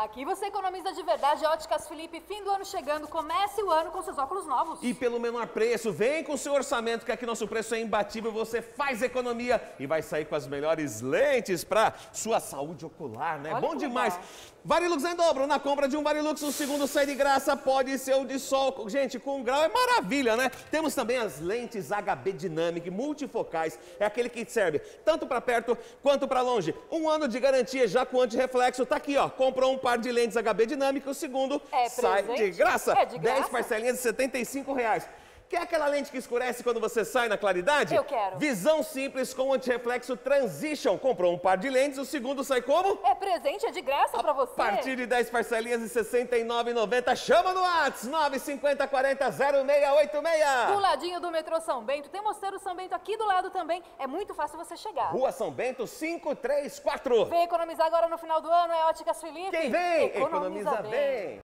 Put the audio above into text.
Aqui você economiza de verdade. Óticas Felipe, fim do ano chegando. Comece o ano com seus óculos novos. E pelo menor preço, vem com o seu orçamento, que aqui nosso preço é imbatível. Você faz economia e vai sair com as melhores lentes para sua saúde ocular, né? Olha Bom que demais. legal. Varilux em dobro. Na compra de um Varilux, o segundo sai de graça. Pode ser o de sol. Gente, com 1 grau é maravilha, né? Temos também as lentes HB Dynamic multifocais. É aquele que serve tanto para perto quanto para longe. 1 ano de garantia já com antirreflexo. Tá aqui, ó. Comprou um par de lentes HB Dynamic, o segundo sai de graça. É de graça. 10 parcelinhas de R$75. Quer aquela lente que escurece quando você sai na claridade? Eu quero. Visão simples com antirreflexo Transition. Comprou um par de lentes, o segundo sai como? É presente, é de graça pra você. A partir de 10 parcelinhas de R$69,90. Chama no WhatsApp 950400686. Do ladinho do metrô São Bento. Tem Mosteiro São Bento aqui do lado também. É muito fácil você chegar. Rua São Bento 534. Vem economizar agora no final do ano, é Óticas Felipe. Quem vem, economiza bem.